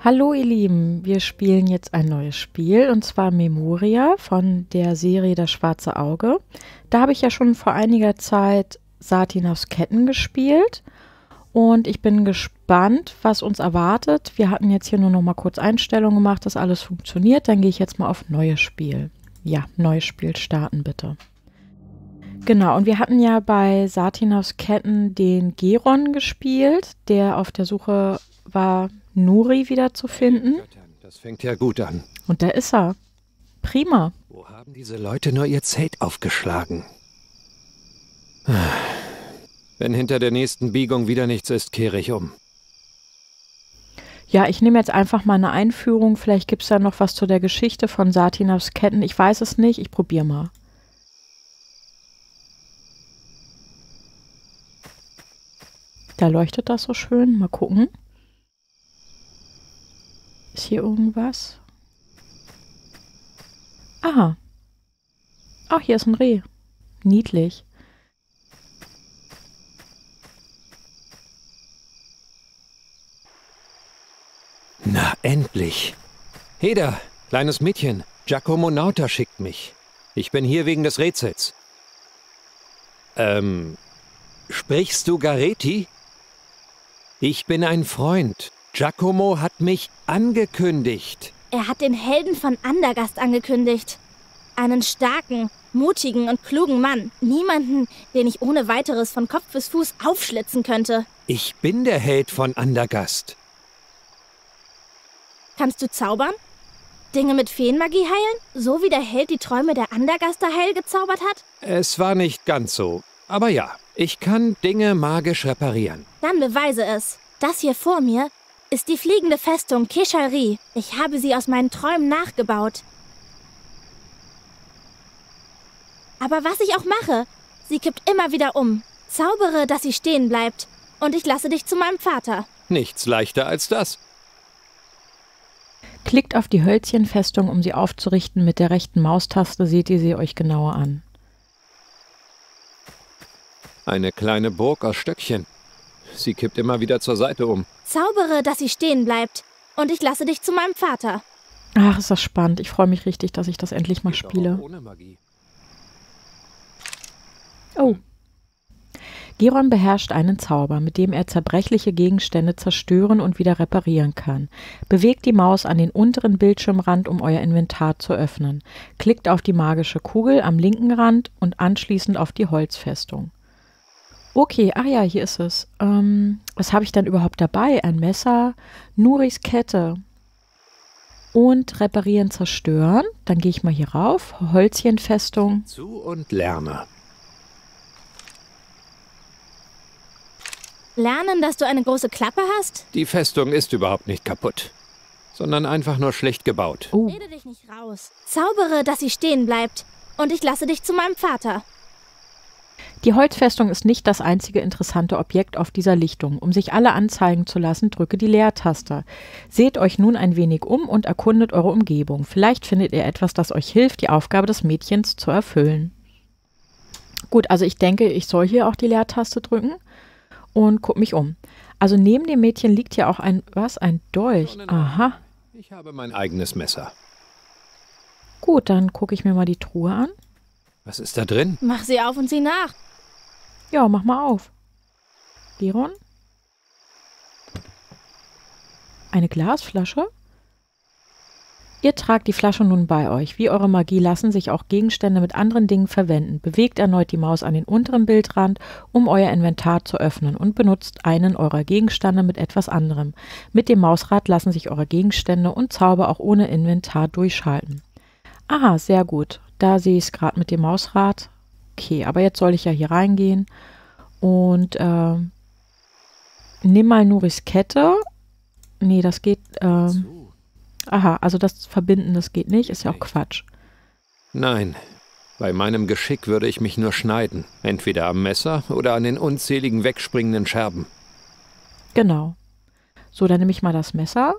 Hallo ihr Lieben, wir spielen jetzt ein neues Spiel und zwar Memoria von der Serie Das Schwarze Auge. Da habe ich ja schon vor einiger Zeit Satin aus Ketten gespielt und ich bin gespannt, was uns erwartet. Wir hatten jetzt hier nur noch mal kurz Einstellungen gemacht, dass alles funktioniert. Dann gehe ich jetzt mal auf neues Spiel. Ja, neues Spiel starten bitte. Genau, und wir hatten ja bei Satin aus Ketten den Geron gespielt, der auf der Suche war, Nuri wiederzufinden. Das fängt ja gut an. Und da ist er. Prima. Wo haben diese Leute nur ihr Zelt aufgeschlagen? Wenn hinter der nächsten Biegung wieder nichts ist, kehre ich um. Ja, ich nehme jetzt einfach mal eine Einführung. Vielleicht gibt es da noch was zu der Geschichte von Satin aus Ketten. Ich weiß es nicht. Ich probiere mal. Da leuchtet das so schön. Mal gucken. Ist hier irgendwas? Aha. Ach, hier ist ein Reh. Niedlich. Na, endlich. Heda, kleines Mädchen, Giacomo Nauta schickt mich. Ich bin hier wegen des Rätsels. Sprichst du Gareti? Ich bin ein Freund. Giacomo hat mich angekündigt. Er hat den Helden von Andergast angekündigt. Einen starken, mutigen und klugen Mann. Niemanden, den ich ohne weiteres von Kopf bis Fuß aufschlitzen könnte. Ich bin der Held von Andergast. Kannst du zaubern? Dinge mit Feenmagie heilen? So wie der Held die Träume der Andergaster heil gezaubert hat? Es war nicht ganz so. Aber ja, ich kann Dinge magisch reparieren. Dann beweise es. Das hier vor mir ist die fliegende Festung Keshalri. Ich habe sie aus meinen Träumen nachgebaut. Aber was ich auch mache, sie kippt immer wieder um. Zaubere, dass sie stehen bleibt. Und ich lasse dich zu meinem Vater. Nichts leichter als das. Klickt auf die Hölzchenfestung, um sie aufzurichten. Mit der rechten Maustaste seht ihr sie euch genauer an. Eine kleine Burg aus Stöckchen. Sie kippt immer wieder zur Seite um. Zaubere, dass sie stehen bleibt. Und ich lasse dich zu meinem Vater. Ach, ist das spannend. Ich freue mich richtig, dass ich das endlich mal Geht spiele. auch ohne Magie. Oh. Geron beherrscht einen Zauber, mit dem er zerbrechliche Gegenstände zerstören und wieder reparieren kann. Bewegt die Maus an den unteren Bildschirmrand, um euer Inventar zu öffnen. Klickt auf die magische Kugel am linken Rand und anschließend auf die Holzfestung. Okay, ach ja, hier ist es. Was habe ich dann überhaupt dabei? Ein Messer, Nuris Kette und reparieren, zerstören. Dann gehe ich mal hier rauf. Holzchenfestung. Zu und lerne. Lernen, dass du eine große Klappe hast? Die Festung ist überhaupt nicht kaputt, sondern einfach nur schlecht gebaut. Oh, Rede dich nicht raus. Zaubere, dass sie stehen bleibt. Und ich lasse dich zu meinem Vater. die Holzfestung ist nicht das einzige interessante Objekt auf dieser Lichtung. Um sich alle anzeigen zu lassen, drücke die Leertaste. Seht euch nun ein wenig um und erkundet eure Umgebung. Vielleicht findet ihr etwas, das euch hilft, die Aufgabe des Mädchens zu erfüllen. Gut, also ich denke, ich soll hier auch die Leertaste drücken und gucke mich um. Also neben dem Mädchen liegt hier auch ein Dolch. Aha. Ich habe mein eigenes Messer. Gut, dann gucke ich mir mal die Truhe an. Was ist da drin? Mach sie auf und sieh nach. Ja, mach mal auf. Geron? Eine Glasflasche? Ihr tragt die Flasche nun bei euch. Wie eure Magie lassen sich auch Gegenstände mit anderen Dingen verwenden. Bewegt erneut die Maus an den unteren Bildrand, um euer Inventar zu öffnen und benutzt einen eurer Gegenstände mit etwas anderem. Mit dem Mausrad lassen sich eure Gegenstände und Zauber auch ohne Inventar durchschalten. Aha, sehr gut. Da sehe ich es gerade mit dem Mausrad. Okay, aber jetzt soll ich ja hier reingehen und nimm mal Nuris Kette. Nee, das geht... aha, also das Verbinden, das geht nicht. Ist ja auch Quatsch. Nein, bei meinem Geschick würde ich mich nur schneiden. Entweder am Messer oder an den unzähligen wegspringenden Scherben. Genau. So, dann nehme ich mal das Messer.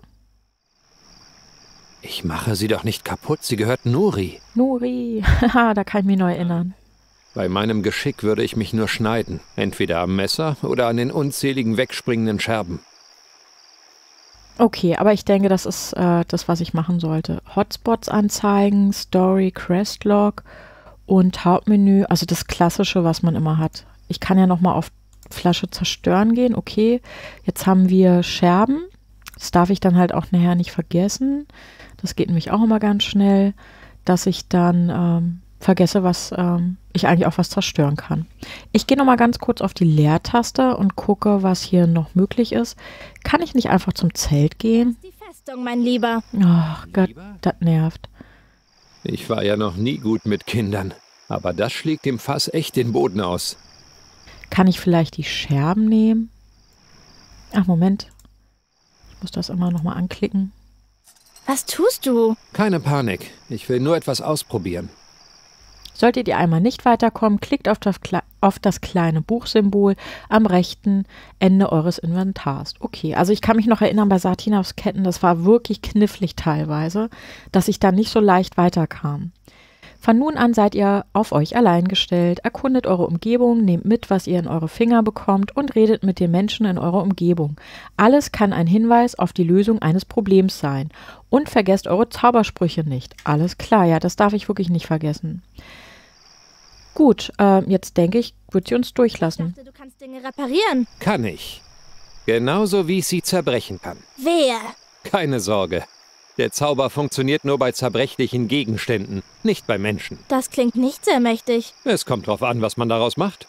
Ich mache sie doch nicht kaputt, sie gehört Nuri. Nuri, haha, da kann ich mich neu erinnern. Bei meinem Geschick würde ich mich nur schneiden. Entweder am Messer oder an den unzähligen wegspringenden Scherben. Okay, aber ich denke, das ist das, was ich machen sollte. Hotspots anzeigen, Story, Questlog und Hauptmenü, also das Klassische, was man immer hat. Ich kann ja nochmal auf Flasche zerstören gehen. Okay, jetzt haben wir Scherben. Das darf ich dann halt auch nachher nicht vergessen. Das geht nämlich auch immer ganz schnell, dass ich dann vergesse, was ich eigentlich auch was zerstören kann. Ich gehe nochmal ganz kurz auf die Leertaste und gucke, was hier noch möglich ist. Kann ich nicht einfach zum Zelt gehen? Die Festung, mein Lieber. Ach Gott, das nervt. Ich war ja noch nie gut mit Kindern, aber das schlägt dem Fass echt den Boden aus. Kann ich vielleicht die Scherben nehmen? Ach, Moment. Ich muss das immer nochmal anklicken. Was tust du? Keine Panik, ich will nur etwas ausprobieren. Solltet ihr einmal nicht weiterkommen, klickt auf das kleine Buchsymbol am rechten Ende eures Inventars. Okay, also ich kann mich noch erinnern, bei Satinas Ketten, das war wirklich knifflig teilweise, dass ich da nicht so leicht weiterkam. Von nun an seid ihr auf euch allein gestellt, erkundet eure Umgebung, nehmt mit, was ihr in eure Finger bekommt und redet mit den Menschen in eurer Umgebung. Alles kann ein Hinweis auf die Lösung eines Problems sein. Und vergesst eure Zaubersprüche nicht. Alles klar, ja, das darf ich wirklich nicht vergessen. Gut, jetzt denke ich, wird sie uns durchlassen. Ich dachte, du kannst Dinge reparieren. Kann ich. Genauso wie ich sie zerbrechen kann. Wer? Keine Sorge. Der Zauber funktioniert nur bei zerbrechlichen Gegenständen, nicht bei Menschen. Das klingt nicht sehr mächtig. Es kommt drauf an, was man daraus macht.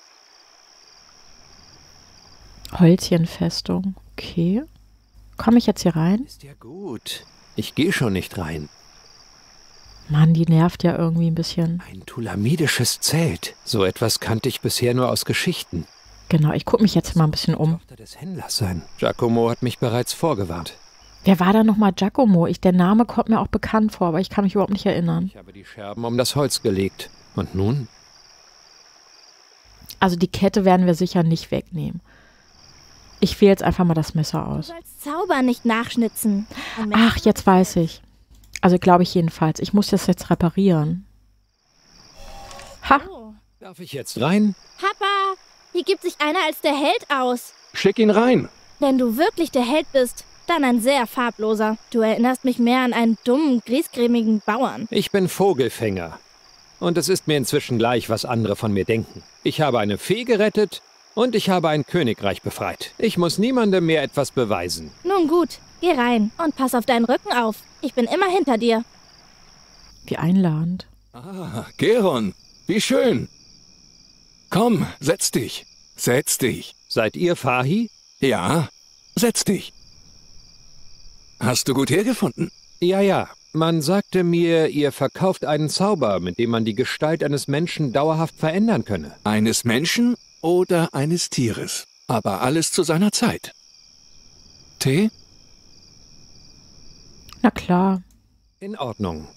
Holzchenfestung, okay. Komme ich jetzt hier rein? Ist ja gut. Ich gehe schon nicht rein. Mann, die nervt ja irgendwie ein bisschen. Ein thulamidisches Zelt. So etwas kannte ich bisher nur aus Geschichten. Genau, ich gucke mich jetzt mal ein bisschen um. Tochter des Händlers sein. Giacomo hat mich bereits vorgewarnt. Wer war da nochmal Giacomo? Der Name kommt mir auch bekannt vor, aber ich kann mich überhaupt nicht erinnern. Ich habe die Scherben um das Holz gelegt. Und nun? Also die Kette werden wir sicher nicht wegnehmen. Ich wähle jetzt einfach mal das Messer Du aus. sollst Zauber nicht nachschnitzen. Ach, jetzt weiß ich. Also glaube ich jedenfalls. Ich muss das jetzt reparieren. Ha! Oh. Darf ich jetzt rein? Papa, hier gibt sich einer als der Held aus. Schick ihn rein. Wenn du wirklich der Held bist, dann ein sehr farbloser. Du erinnerst mich mehr an einen dummen, griesgrämigen Bauern. Ich bin Vogelfänger. Und es ist mir inzwischen gleich, was andere von mir denken. Ich habe eine Fee gerettet und ich habe ein Königreich befreit. Ich muss niemandem mehr etwas beweisen. Nun gut, geh rein und pass auf deinen Rücken auf. Ich bin immer hinter dir. Wie einladend. Ah, Geron, wie schön. Komm, setz dich. Setz dich. Seid ihr Fahi? Ja, setz dich. Hast du gut hergefunden? Ja. Man sagte mir, ihr verkauft einen Zauber, mit dem man die Gestalt eines Menschen dauerhaft verändern könne. Eines Menschen oder eines Tieres. Aber alles zu seiner Zeit. Tee? Na klar. In Ordnung.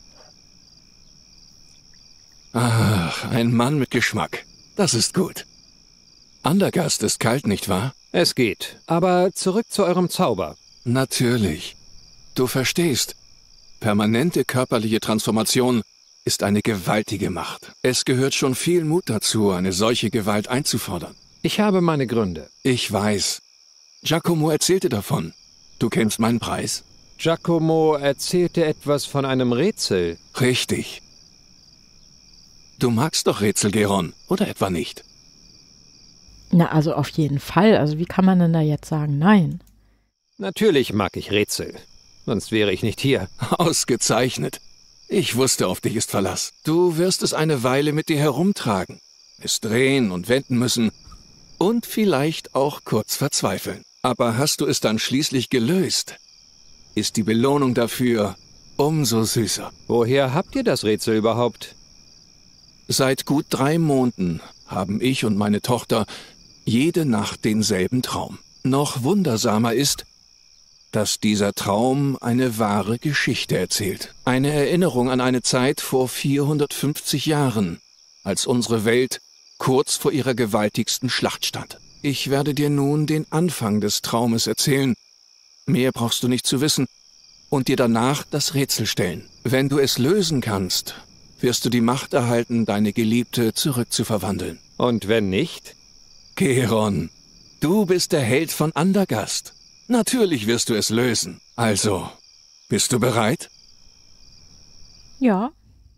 Ach, ein Mann mit Geschmack. Das ist gut. Andergast ist kalt, nicht wahr? Es geht. Aber zurück zu eurem Zauber. Natürlich. Du verstehst. Permanente körperliche Transformation ist eine gewaltige Macht. Es gehört schon viel Mut dazu, eine solche Gewalt einzufordern. Ich habe meine Gründe. Ich weiß. Giacomo erzählte davon. Du kennst meinen Preis? Giacomo erzählte etwas von einem Rätsel. Richtig. Du magst doch Rätsel, Geron, oder etwa nicht? Na, also auf jeden Fall. Also wie kann man denn da jetzt sagen, nein? Natürlich mag ich Rätsel. Sonst wäre ich nicht hier. Ausgezeichnet. Ich wusste, auf dich ist Verlass. Du wirst es eine Weile mit dir herumtragen, es drehen und wenden müssen und vielleicht auch kurz verzweifeln. Aber hast du es dann schließlich gelöst, ist die Belohnung dafür umso süßer. Woher habt ihr das Rätsel überhaupt? Seit gut 3 Monaten haben ich und meine Tochter jede Nacht denselben Traum. Noch wundersamer ist, dass dieser Traum eine wahre Geschichte erzählt. Eine Erinnerung an eine Zeit vor 450 Jahren, als unsere Welt kurz vor ihrer gewaltigsten Schlacht stand. Ich werde dir nun den Anfang des Traumes erzählen. Mehr brauchst du nicht zu wissen und dir danach das Rätsel stellen. Wenn du es lösen kannst, wirst du die Macht erhalten, deine Geliebte zurückzuverwandeln. Und wenn nicht? Geron, du bist der Held von Andergast. Natürlich wirst du es lösen. Also, bist du bereit? Ja.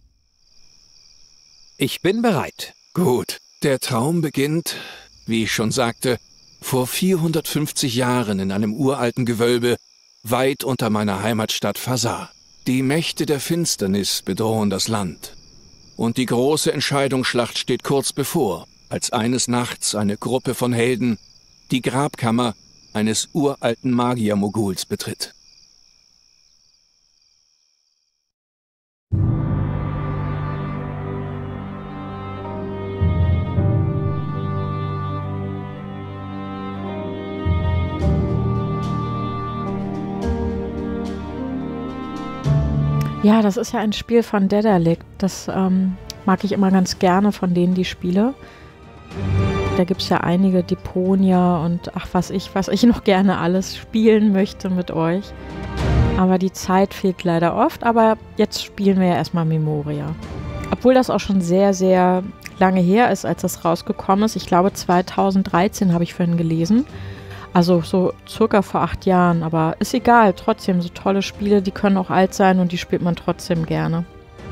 Ich bin bereit. Gut. Der Traum beginnt, wie ich schon sagte, vor 450 Jahren in einem uralten Gewölbe, weit unter meiner Heimatstadt Fasar. Die Mächte der Finsternis bedrohen das Land. Und die große Entscheidungsschlacht steht kurz bevor, als eines Nachts eine Gruppe von Helden die Grabkammer eines uralten Magier-Moguls betritt. Ja, das ist ja ein Spiel von Daedalic. Das mag ich immer ganz gerne von denen, die spiele. Da gibt es ja einige, Deponia und ach, was ich noch gerne alles spielen möchte mit euch. Aber die Zeit fehlt leider oft. Aber jetzt spielen wir ja erstmal Memoria. Obwohl das auch schon sehr, sehr lange her ist, als das rausgekommen ist. Ich glaube 2013 habe ich vorhin gelesen. Also so circa vor 8 Jahren, aber ist egal, trotzdem, so tolle Spiele, die können auch alt sein und die spielt man trotzdem gerne.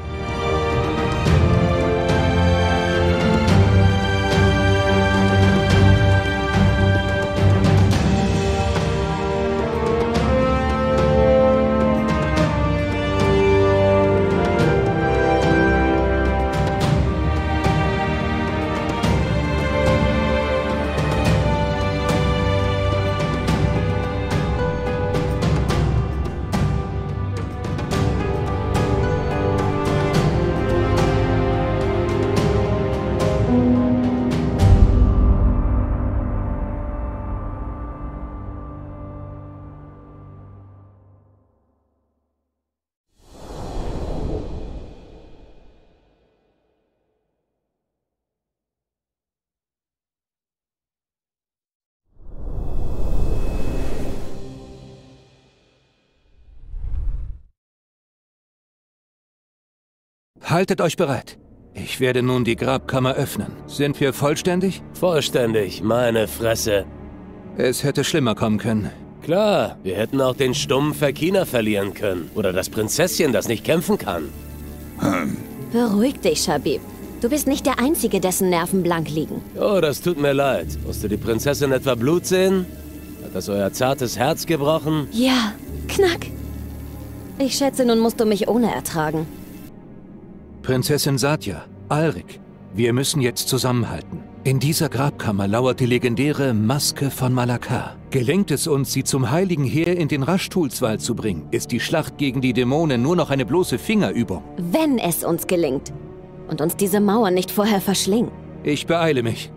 Haltet euch bereit. Ich werde nun die Grabkammer öffnen. Sind wir vollständig? Vollständig, meine Fresse. Es hätte schlimmer kommen können. Klar, wir hätten auch den stummen Verkina verlieren können. Oder das Prinzesschen, das nicht kämpfen kann. Beruhig dich, Shabib. Du bist nicht der Einzige, dessen Nerven blank liegen. Oh, das tut mir leid. Musste die Prinzessin etwa Blut sehen? Hat das euer zartes Herz gebrochen? Ja, knack. Ich schätze, nun musst du mich ohne ertragen. Prinzessin Satya, Alrik, wir müssen jetzt zusammenhalten. In dieser Grabkammer lauert die legendäre Maske von Malakar. Gelingt es uns, sie zum heiligen Heer in den Raschtulswald zu bringen, ist die Schlacht gegen die Dämonen nur noch eine bloße Fingerübung. Wenn es uns gelingt und uns diese Mauern nicht vorher verschlingen. Ich beeile mich.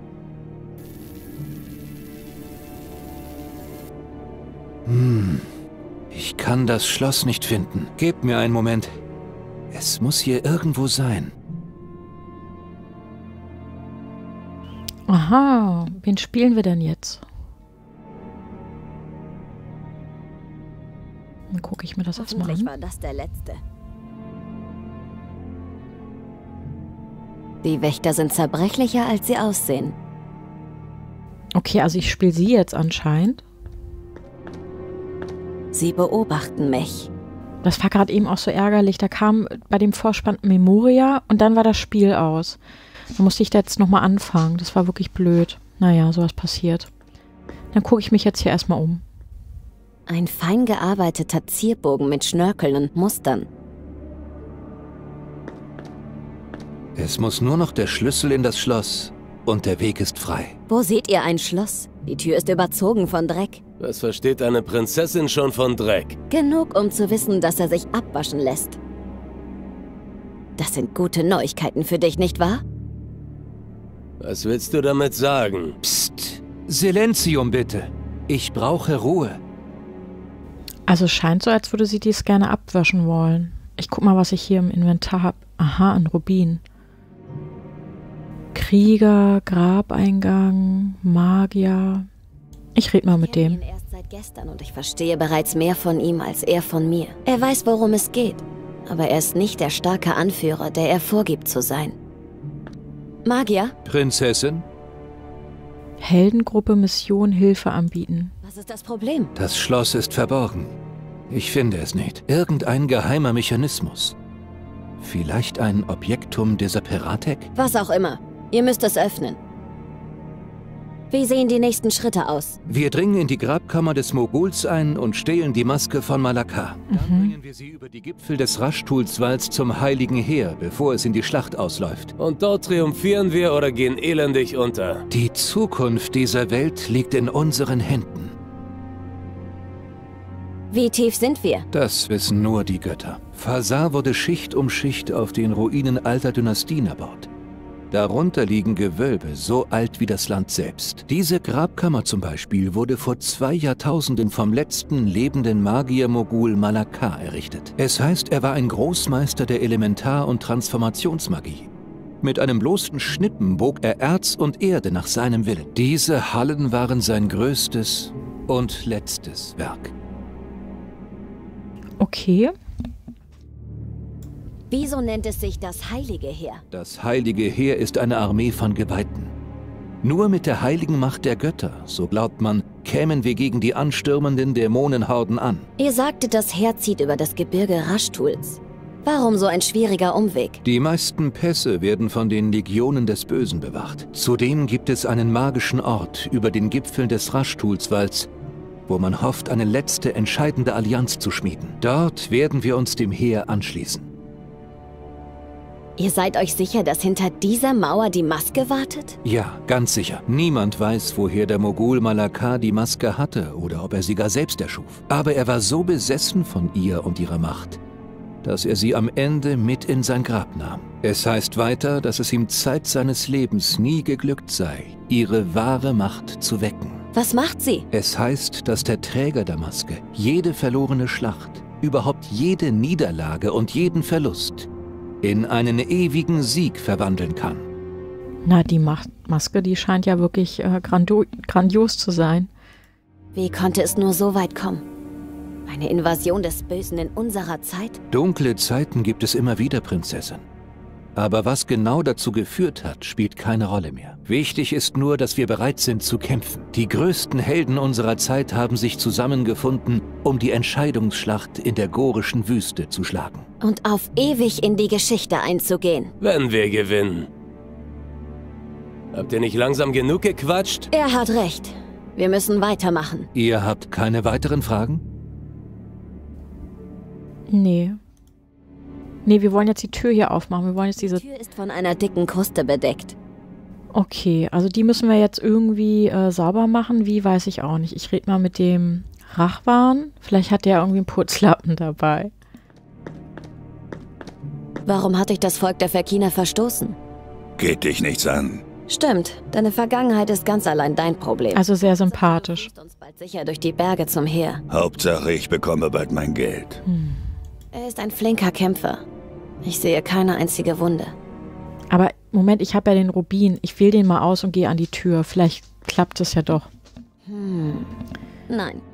Ich kann das Schloss nicht finden. Gebt mir einen Moment. Es muss hier irgendwo sein. Aha, wen spielen wir denn jetzt? Dann gucke ich mir das erstmal Hoffentlich an. war das der letzte. Die Wächter sind zerbrechlicher, als sie aussehen. Okay, also ich spiele sie jetzt anscheinend. Sie beobachten mich. Das war gerade eben auch so ärgerlich. Da kam bei dem Vorspann Memoria und dann war das Spiel aus. Da musste ich da jetzt nochmal anfangen. Das war wirklich blöd. Naja, sowas passiert. Dann gucke ich mich jetzt hier erstmal um. Ein fein gearbeiteter Zierbogen mit Schnörkeln und Mustern. Es muss nur noch der Schlüssel in das Schloss und der Weg ist frei. Wo seht ihr ein Schloss? Die Tür ist überzogen von Dreck. Was versteht eine Prinzessin schon von Dreck? Genug, um zu wissen, dass er sich abwaschen lässt. Das sind gute Neuigkeiten für dich, nicht wahr? Was willst du damit sagen? Psst, Silenzium bitte. Ich brauche Ruhe. Also es scheint so, als würde sie dies gerne abwaschen wollen. Ich guck mal, was ich hier im Inventar habe. Aha, ein Rubin. Krieger, Grabeingang, Magier. Ich rede mal mit dem. Ich kenne ihn erst seit gestern und ich verstehe bereits mehr von ihm als er von mir. Er weiß, worum es geht, aber er ist nicht der starke Anführer, der er vorgibt zu sein. Magier? Prinzessin? Heldengruppe Mission Hilfe anbieten. Was Was ist das Problem? Das Schloss ist verborgen. Ich finde es nicht. Irgendein geheimer Mechanismus. Vielleicht ein Objektum dieser Piratek? Was auch immer. Ihr müsst es öffnen. Wie sehen die nächsten Schritte aus? Wir dringen in die Grabkammer des Moguls ein und stehlen die Maske von Malakar. Dann bringen wir sie über die Gipfel des Raschtulswalds zum Heiligen Heer, bevor es in die Schlacht ausläuft. Und dort triumphieren wir oder gehen elendig unter. Die Zukunft dieser Welt liegt in unseren Händen. Wie tief sind wir? Das wissen nur die Götter. Fasar wurde Schicht um Schicht auf den Ruinen alter Dynastien erbaut. Darunter liegen Gewölbe, so alt wie das Land selbst. Diese Grabkammer zum Beispiel wurde vor 2 Jahrtausenden vom letzten lebenden Magier-Mogul Malakar errichtet. Es heißt, er war ein Großmeister der Elementar- und Transformationsmagie. Mit einem bloßen Schnippen bog er Erz und Erde nach seinem Willen. Diese Hallen waren sein größtes und letztes Werk. Okay. Wieso nennt es sich das Heilige Heer? Das Heilige Heer ist eine Armee von Geweihten. Nur mit der heiligen Macht der Götter, so glaubt man, kämen wir gegen die anstürmenden Dämonenhorden an. Ihr sagtet, das Heer zieht über das Gebirge Rashtuls. Warum so ein schwieriger Umweg? Die meisten Pässe werden von den Legionen des Bösen bewacht. Zudem gibt es einen magischen Ort über den Gipfeln des Raschtulswalds, wo man hofft, eine letzte entscheidende Allianz zu schmieden. Dort werden wir uns dem Heer anschließen. Ihr seid euch sicher, dass hinter dieser Mauer die Maske wartet? Ja, ganz sicher. Niemand weiß, woher der Mogul Malakar die Maske hatte oder ob er sie gar selbst erschuf. Aber er war so besessen von ihr und ihrer Macht, dass er sie am Ende mit in sein Grab nahm. Es heißt weiter, dass es ihm Zeit seines Lebens nie geglückt sei, ihre wahre Macht zu wecken. Was macht sie? Es heißt, dass der Träger der Maske jede verlorene Schlacht, überhaupt jede Niederlage und jeden Verlust in einen ewigen Sieg verwandeln kann. Na, die Maske, die scheint ja wirklich grandios zu sein. Wie konnte es nur so weit kommen? Eine Invasion des Bösen in unserer Zeit? Dunkle Zeiten gibt es immer wieder, Prinzessin. Aber was genau dazu geführt hat, spielt keine Rolle mehr. Wichtig ist nur, dass wir bereit sind zu kämpfen. Die größten Helden unserer Zeit haben sich zusammengefunden, um die Entscheidungsschlacht in der gorischen Wüste zu schlagen. Und auf ewig in die Geschichte einzugehen. Wenn wir gewinnen. Habt ihr nicht langsam genug gequatscht? Er hat recht. Wir müssen weitermachen. Ihr habt keine weiteren Fragen? Nee. Nee, wir wollen jetzt die Tür hier aufmachen. Wir wollen jetzt diese... Die Tür ist von einer dicken Kruste bedeckt. Okay, also die müssen wir jetzt irgendwie sauber machen. Wie, weiß ich auch nicht. Ich rede mal mit dem Rachwan. Vielleicht hat der irgendwie einen Putzlappen dabei. Warum hat dich das Volk der Verkina verstoßen? Geht dich nichts an. Stimmt, deine Vergangenheit ist ganz allein dein Problem. Also sehr sympathisch. Du führst uns bald sicher durch die Berge zum Heer. Hauptsache, ich bekomme bald mein Geld. Er ist ein flinker Kämpfer. Ich sehe keine einzige Wunde. Aber Moment, ich habe ja den Rubin. Ich wähle den mal aus und gehe an die Tür. Vielleicht klappt es ja doch. Nein.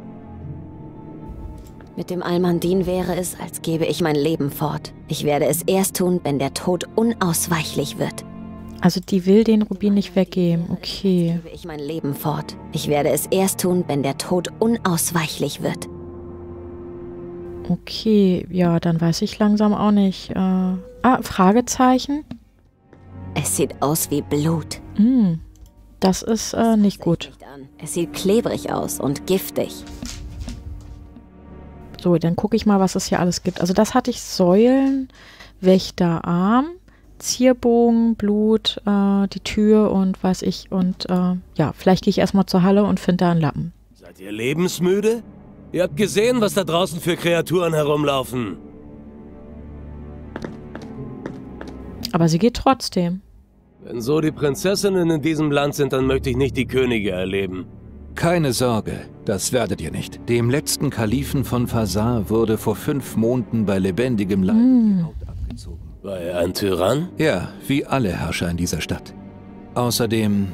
Mit dem Almandin wäre es, als gebe ich mein Leben fort. Ich werde es erst tun, wenn der Tod unausweichlich wird. Also die will den Rubin nicht weggeben. Okay. Gebe ich mein Leben fort. Ich werde es erst tun, wenn der Tod unausweichlich wird. Okay, ja, dann weiß ich langsam auch nicht. Fragezeichen? Es sieht aus wie Blut. Das ist nicht gut. Es sieht klebrig aus und giftig. So, dann gucke ich mal, was es hier alles gibt. Also das hatte ich: Säulen, Wächterarm, Zierbogen, Blut, die Tür und weiß ich. Und ja, vielleicht gehe ich erstmal zur Halle und finde da einen Lappen. Seid ihr lebensmüde? Ihr habt gesehen, was da draußen für Kreaturen herumlaufen. Aber sie geht trotzdem. Wenn so die Prinzessinnen in diesem Land sind, dann möchte ich nicht die Könige erleben. Keine Sorge, das werdet ihr nicht. Dem letzten Kalifen von Fasar wurde vor 5 Monaten bei lebendigem Leib die Haut abgezogen. War er ein Tyrann? Ja, wie alle Herrscher in dieser Stadt. Außerdem...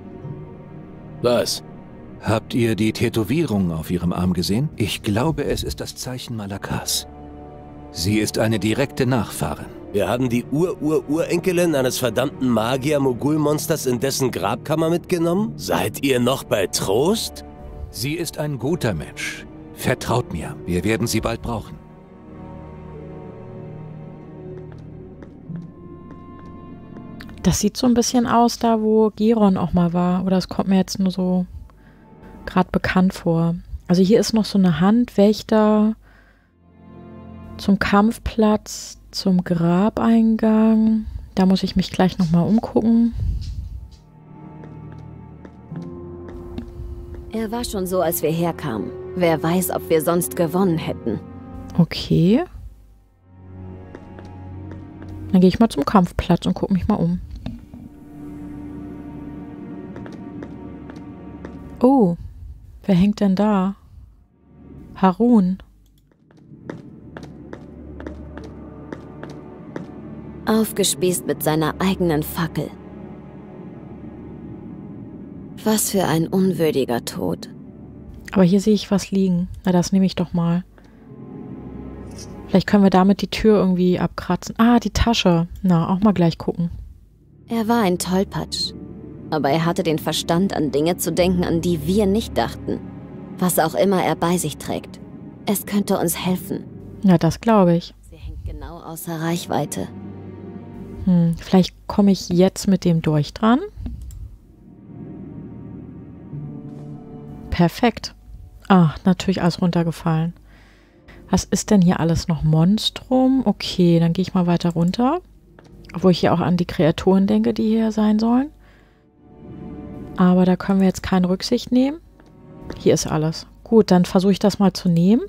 Was? Habt ihr die Tätowierung auf ihrem Arm gesehen? Ich glaube, es ist das Zeichen Malakars. Sie ist eine direkte Nachfahrin. Wir haben die Urenkelin eines verdammten Magier-Mogul-Monsters in dessen Grabkammer mitgenommen? Seid ihr noch bei Trost? Sie ist ein guter Mensch. Vertraut mir, wir werden sie bald brauchen. Das sieht so ein bisschen aus, da wo Giron auch mal war. Oder es kommt mir jetzt nur so gerade bekannt vor. Also hier ist noch so eine Handwächter zum Kampfplatz, zum Grabeingang. Da muss ich mich gleich nochmal umgucken. Er war schon so, als wir herkamen. Wer weiß, ob wir sonst gewonnen hätten. Okay. Dann gehe ich mal zum Kampfplatz und gucke mich mal um. Oh, wer hängt denn da? Harun. Aufgespießt mit seiner eigenen Fackel. Was für ein unwürdiger Tod. Aber hier sehe ich was liegen. Na, das nehme ich doch mal. Vielleicht können wir damit die Tür irgendwie abkratzen. Ah, die Tasche. Na, auch mal gleich gucken. Er war ein Tollpatsch. Aber er hatte den Verstand, an Dinge zu denken, an die wir nicht dachten. Was auch immer er bei sich trägt. Es könnte uns helfen. Ja, das glaube ich. Sie hängt genau außer Reichweite. Vielleicht komme ich jetzt mit dem durch dran. Perfekt. Ah, natürlich alles runtergefallen. Was ist denn hier alles noch? Monstrum? Okay, dann gehe ich mal weiter runter. Obwohl ich hier auch an die Kreaturen denke, die hier sein sollen. Aber da können wir jetzt keine Rücksicht nehmen. Hier ist alles. Gut, dann versuche ich das mal zu nehmen.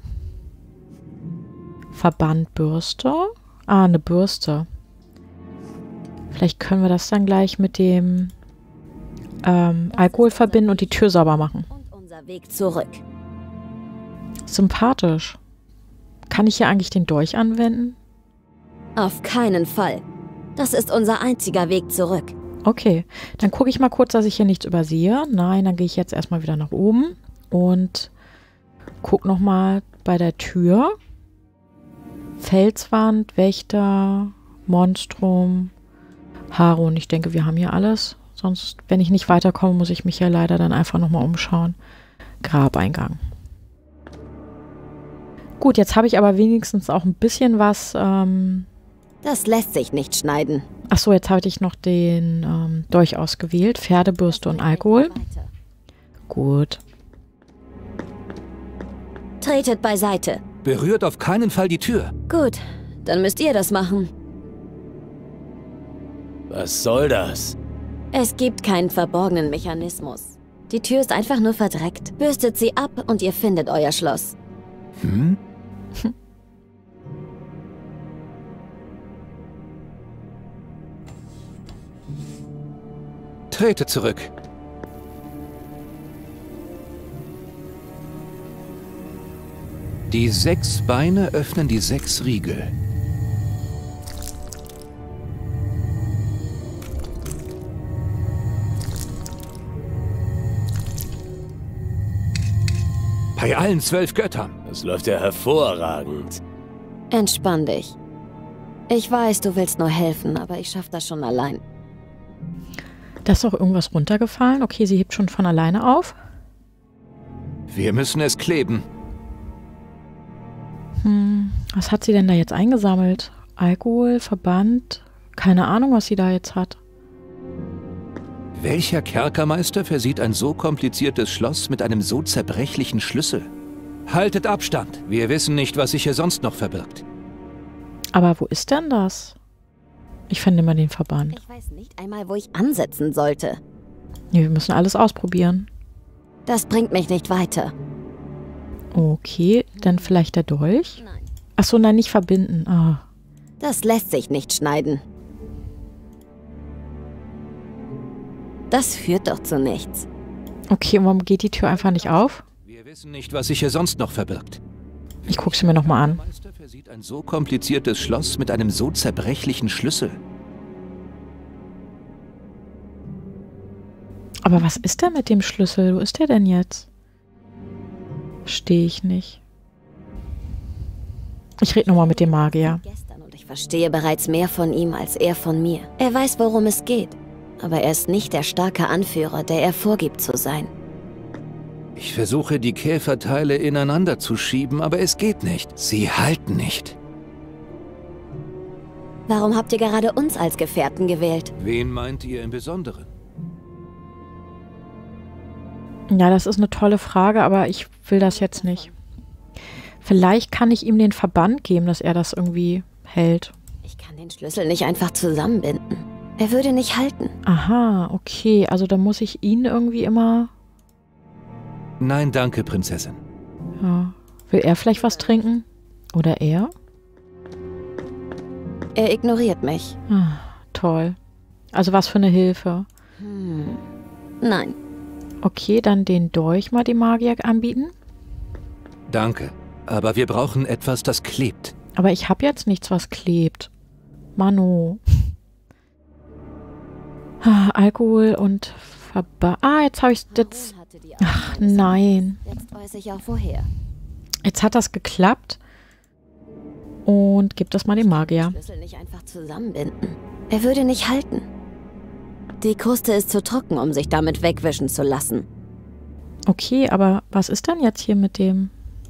Verbandbürste. Ah, eine Bürste. Vielleicht können wir das dann gleich mit dem Alkohol verbinden und die Tür sauber machen. Und unser Weg zurück. Sympathisch. Kann ich hier eigentlich den Dolch anwenden? Auf keinen Fall. Das ist unser einziger Weg zurück. Okay, dann gucke ich mal kurz, dass ich hier nichts übersehe. Nein, dann gehe ich jetzt erstmal wieder nach oben und gucke nochmal bei der Tür. Felswand, Wächter, Monstrum, Harun. Ich denke, wir haben hier alles. Sonst, wenn ich nicht weiterkomme, muss ich mich ja leider dann einfach nochmal umschauen. Grabeingang. Gut, jetzt habe ich aber wenigstens auch ein bisschen was. Das lässt sich nicht schneiden. Achso, jetzt hatte ich noch den Dolch ausgewählt. Pferdebürste und Alkohol. Gut. Tretet beiseite. Berührt auf keinen Fall die Tür. Gut, dann müsst ihr das machen. Was soll das? Es gibt keinen verborgenen Mechanismus. Die Tür ist einfach nur verdreckt. Bürstet sie ab und ihr findet euer Schloss. Hm? Trete zurück. Die 6 Beine öffnen die 6 Riegel. Bei allen 12 Göttern. Das läuft ja hervorragend. Entspann dich. Ich weiß, du willst nur helfen, aber ich schaff das schon allein. Da ist doch irgendwas runtergefallen. Okay, sie hebt schon von alleine auf. Wir müssen es kleben. Was hat sie denn da jetzt eingesammelt? Alkohol, Verband? Keine Ahnung, was sie da jetzt hat. Welcher Kerkermeister versieht ein so kompliziertes Schloss mit einem so zerbrechlichen Schlüssel? Haltet Abstand. Wir wissen nicht, was sich hier sonst noch verbirgt. Aber wo ist denn das? Ich finde immer den Verband. Ich weiß nicht einmal, wo ich ansetzen sollte. Nee, wir müssen alles ausprobieren. Das bringt mich nicht weiter. Okay, dann vielleicht der Dolch? Nein. Achso, nein, nicht verbinden. Ah. Das lässt sich nicht schneiden. Das führt doch zu nichts. Okay, und warum geht die Tür einfach nicht auf? Wir wissen nicht, was sich hier sonst noch verbirgt. Ich gucke sie mir nochmal an. Der Meister versieht ein so kompliziertes Schloss mit einem so zerbrechlichen Schlüssel. Aber was ist denn mit dem Schlüssel? Wo ist der denn jetzt? Verstehe ich nicht. Ich rede nochmal mit dem Magier. Gestern und ich verstehe bereits mehr von ihm als er von mir. Er weiß, worum es geht. Aber er ist nicht der starke Anführer, der er vorgibt zu sein. Ich versuche, die Käferteile ineinander zu schieben, aber es geht nicht. Sie halten nicht. Warum habt ihr gerade uns als Gefährten gewählt? Wen meint ihr im Besonderen? Ja, das ist eine tolle Frage, aber ich will das jetzt nicht. Vielleicht kann ich ihm den Verband geben, dass er das irgendwie hält. Ich kann den Schlüssel nicht einfach zusammenbinden. Er würde nicht halten. Aha, okay. Also da muss ich ihn irgendwie immer... Nein, danke, Prinzessin. Ja. Will er vielleicht was trinken? Oder er? Er ignoriert mich. Ah, toll. Also was für eine Hilfe. Nein. Okay, dann den Dolch mal dem Magier anbieten. Danke, aber wir brauchen etwas, das klebt. Aber ich habe jetzt nichts, was klebt. Manu. Alkohol und jetzt habe ich jetzt... Ach nein. Jetzt weiß ich auch woher. Jetzt hat das geklappt. Und gib das mal dem Magier. Den Schlüssel nicht einfach zusammenbinden. Er würde nicht halten. Die Kruste ist zu trocken, um sich damit wegwischen zu lassen. Okay, aber was ist denn jetzt hier mit dem...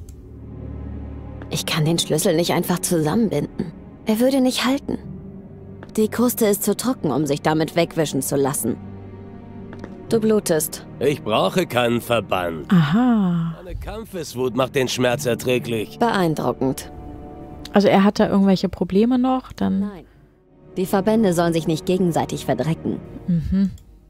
Ich kann den Schlüssel nicht einfach zusammenbinden. Er würde nicht halten. Die Kruste ist zu trocken, um sich damit wegwischen zu lassen. Du blutest. Ich brauche keinen Verband. Aha. Meine Kampfeswut macht den Schmerz erträglich. Beeindruckend. Also er hat da irgendwelche Probleme noch, dann... Nein. Die Verbände sollen sich nicht gegenseitig verdrecken. Mhm.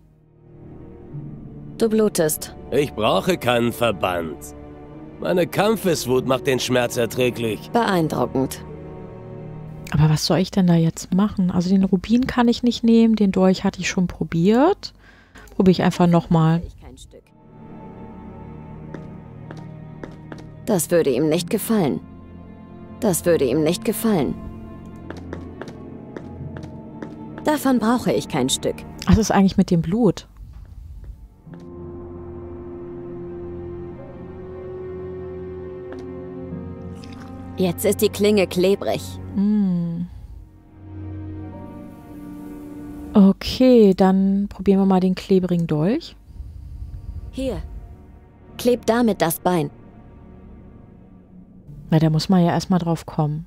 Du blutest. Ich brauche keinen Verband. Meine Kampfeswut macht den Schmerz erträglich. Beeindruckend. Aber was soll ich denn da jetzt machen? Also den Rubin kann ich nicht nehmen, den Dolch hatte ich schon probiert. Probiere ich einfach nochmal. Das würde ihm nicht gefallen. Das würde ihm nicht gefallen. Davon brauche ich kein Stück. Was ist eigentlich mit dem Blut? Jetzt ist die Klinge klebrig. Okay, dann probieren wir mal den klebrigen Dolch. Hier. Kleb damit das Bein. Na, da muss man ja erstmal drauf kommen.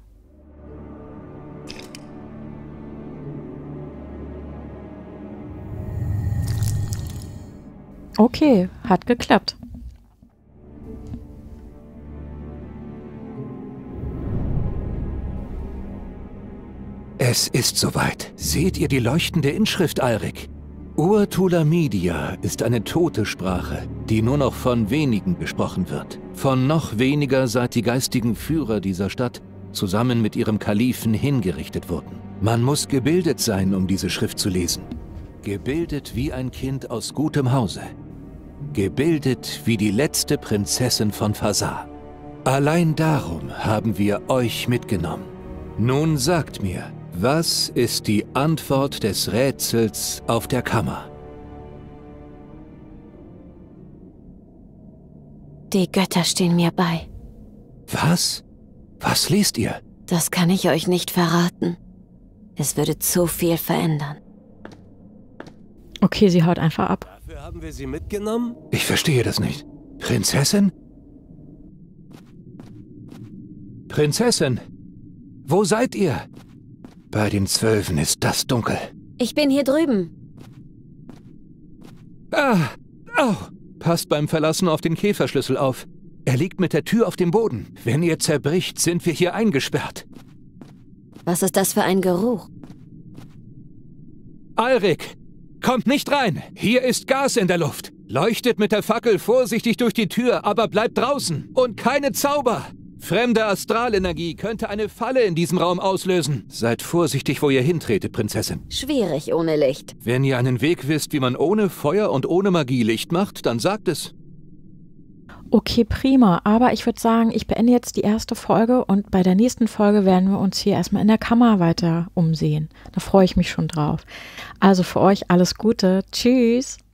Okay, hat geklappt. Es ist soweit. Seht ihr die leuchtende Inschrift, Alrik? Ur-Tulamidia ist eine tote Sprache, die nur noch von wenigen gesprochen wird. Von noch weniger, seit die geistigen Führer dieser Stadt zusammen mit ihrem Kalifen hingerichtet wurden. Man muss gebildet sein, um diese Schrift zu lesen. Gebildet wie ein Kind aus gutem Hause. Gebildet wie die letzte Prinzessin von Fasar. Allein darum haben wir euch mitgenommen. Nun sagt mir, was ist die Antwort des Rätsels auf der Kammer? Die Götter stehen mir bei. Was? Was lest ihr? Das kann ich euch nicht verraten. Es würde zu viel verändern. Okay, sie haut einfach ab. Dafür haben wir sie mitgenommen? Ich verstehe das nicht. Prinzessin? Prinzessin? Wo seid ihr? Bei den 12 ist das dunkel. Ich bin hier drüben. Passt beim Verlassen auf den Käferschlüssel auf. Er liegt mit der Tür auf dem Boden. Wenn ihr zerbricht, sind wir hier eingesperrt. Was ist das für ein Geruch? Alrik, kommt nicht rein. Hier ist Gas in der Luft. Leuchtet mit der Fackel vorsichtig durch die Tür, aber bleibt draußen. Und keine Zauber. Fremde Astralenergie könnte eine Falle in diesem Raum auslösen. Seid vorsichtig, wo ihr hintretet, Prinzessin. Schwierig ohne Licht. Wenn ihr einen Weg wisst, wie man ohne Feuer und ohne Magie Licht macht, dann sagt es. Okay, prima. Aber ich würde sagen, ich beende jetzt die erste Folge und bei der nächsten Folge werden wir uns hier erstmal in der Kammer weiter umsehen. Da freue ich mich schon drauf. Also für euch alles Gute. Tschüss.